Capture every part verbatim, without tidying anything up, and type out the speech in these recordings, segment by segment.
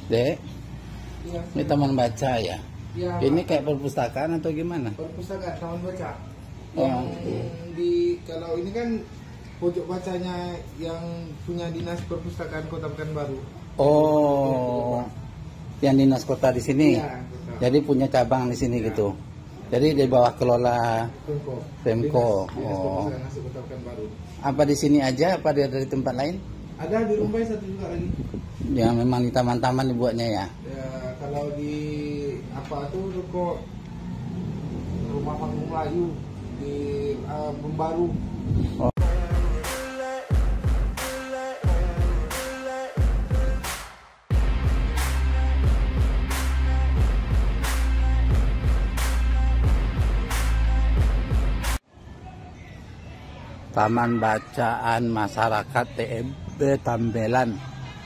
Dek, Iya. ini taman baca ya? Ya, Ini kayak perpustakaan atau gimana? perpustakaan taman baca. Oh. Yang di kalau ini kan pojok bacanya yang punya dinas perpustakaan Kota Pekanbaru. Oh, yang dinas kota di sini. Iya, kota. Jadi punya cabang di sini Ya. gitu. Jadi di bawah kelola Pemko. Pemko. Dinas, dinas Oh. perpustakaan asli Kota Pekanbaru. Apa di sini aja? Apa dia dari tempat lain? Ada di Rumbai satu juga lagi. Yang memang di taman-taman dibuatnya ya? Ya, kalau di apa tuh ruko rumah panggung Melayu di uh, Bumbaru. Oh. Taman Bacaan Masyarakat T M B Tambelan,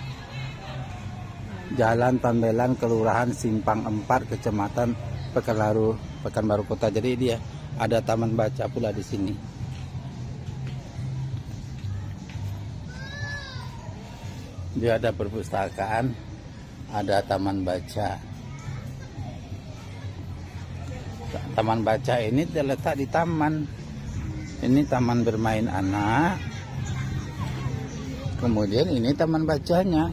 Jalan Tambelan, Kelurahan Simpang empat, Kecamatan Pekanbaru, Pekanbaru Kota. Jadi dia ada taman baca pula di sini. Dia ada perpustakaan, ada taman baca. Taman baca ini terletak di taman. Ini taman bermain anak. Kemudian ini taman bacanya.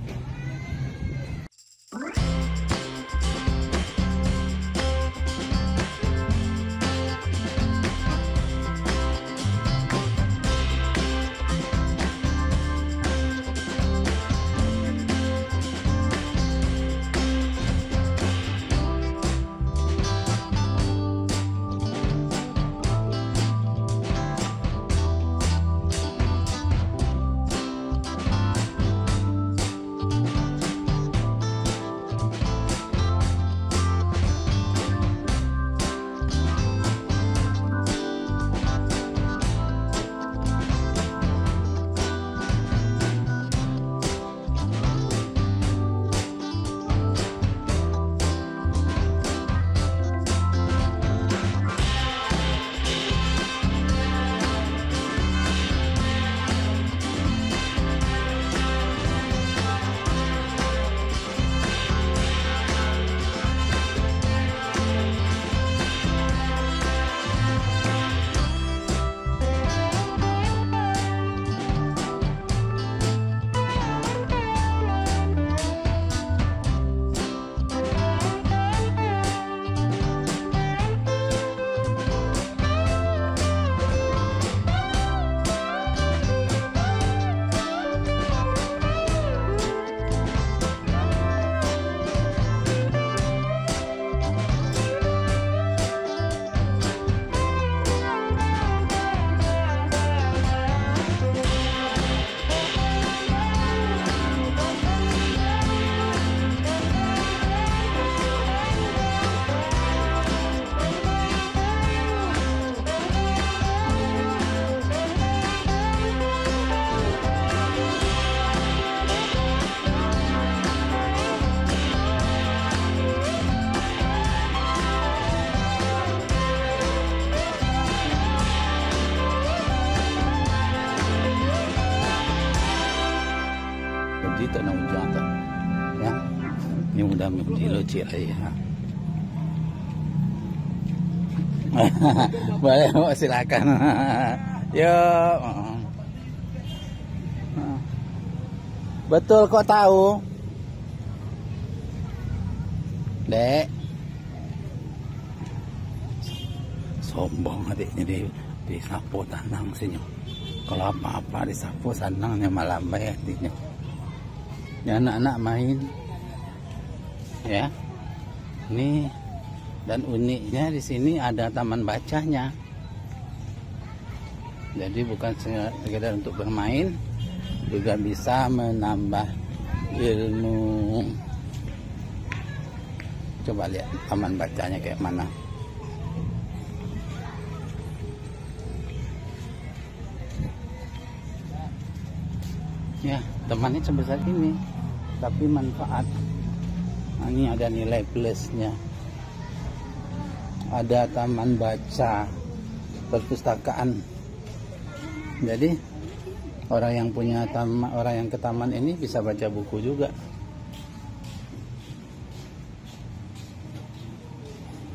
Jadi tak nak ujung tak, ya. Ini udah menjadi lucu ya. Boleh, silakan. Yuk. Betul kok tahu, Dek. Sombong adiknya di di sapu tanang sini. Kalau apa-apa disapu sanangnya malah baik adiknya. Ya, anak-anak main, ya. Ini dan uniknya di sini ada taman bacanya. Jadi bukan sekedar untuk bermain, juga bisa menambah ilmu. Coba lihat taman bacanya kayak mana. Ya, temannya sebesar ini, tapi manfaat. Nah, ini ada nilai plusnya. Ada taman baca, perpustakaan. Jadi orang yang punya taman, orang yang ke taman ini bisa baca buku juga.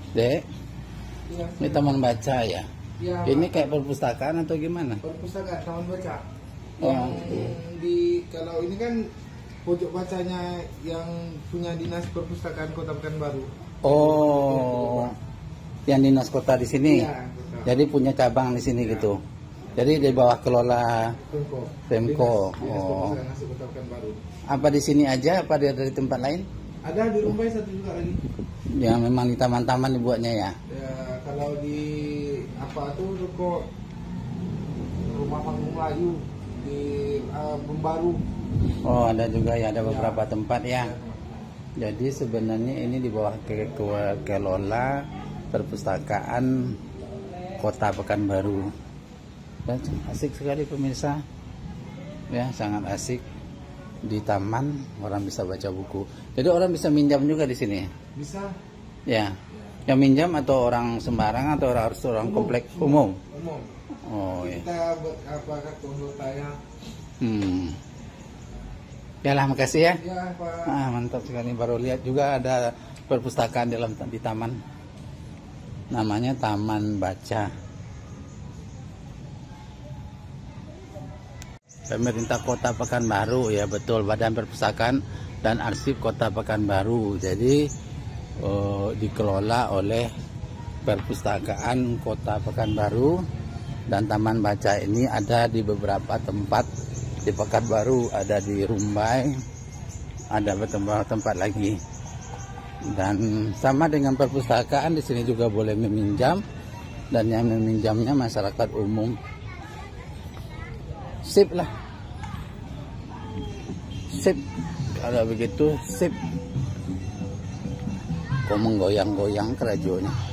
Dek, Iya. ini taman baca ya? Ya, Ini kayak perpustakaan atau gimana? perpustakaan taman baca. Oh. Yang di kalau ini kan pojok bacanya yang punya dinas perpustakaan Kota Pekanbaru. Oh, yang dinas kota di sini. Iya, kota. Jadi punya cabang di sini gitu. Jadi di bawah kelola Pemko. Pemko. Dinas, dinas Oh. perpustakaan asli Kota Pekanbaru. Apa di sini aja? Apa dia dari tempat lain? Ada di Rumbai satu juga lagi. Yang memang di taman-taman dibuatnya ya. Ya, kalau di apa tuh kok rumah panggung Melayu di uh, Bumbaru. Oh, ada juga ya, ada beberapa tempat ya. Jadi sebenarnya ini di bawah ke, ke, kelola perpustakaan Kota Pekanbaru. Dan asik sekali pemirsa. Ya, sangat asik. Di taman orang bisa baca buku. Jadi orang bisa minjam juga di sini. Bisa Ya. Yang minjam atau orang sembarang atau orang harus orang komplek umum? umum. Oh ya. Kita buat apa kartu anggotanya? Hmm. Ya lah, makasih ya. Ya, Pak. Ah, mantap sekali. Baru lihat juga ada perpustakaan di dalam di taman. Namanya Taman Baca. Pemerintah Kota Pekanbaru, ya betul, Badan Perpustakaan dan Arsip Kota Pekanbaru. Jadi eh, dikelola oleh Perpustakaan Kota Pekanbaru, dan Taman Baca ini ada di beberapa tempat di Pekanbaru, ada di Rumbai, ada beberapa tempat lagi. Dan sama dengan perpustakaan, di sini juga boleh meminjam, dan yang meminjamnya masyarakat umum. Sip lah, sip, kalau begitu sip. Kok menggoyang-goyang kerajonya.